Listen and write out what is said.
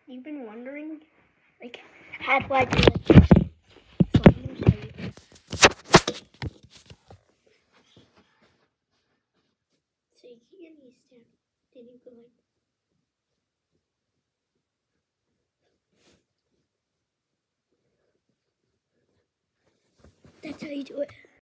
You've been wondering, like, how do I do it? So I'm gonna show you. So you keep your knees down, then you go like. That's how you do it.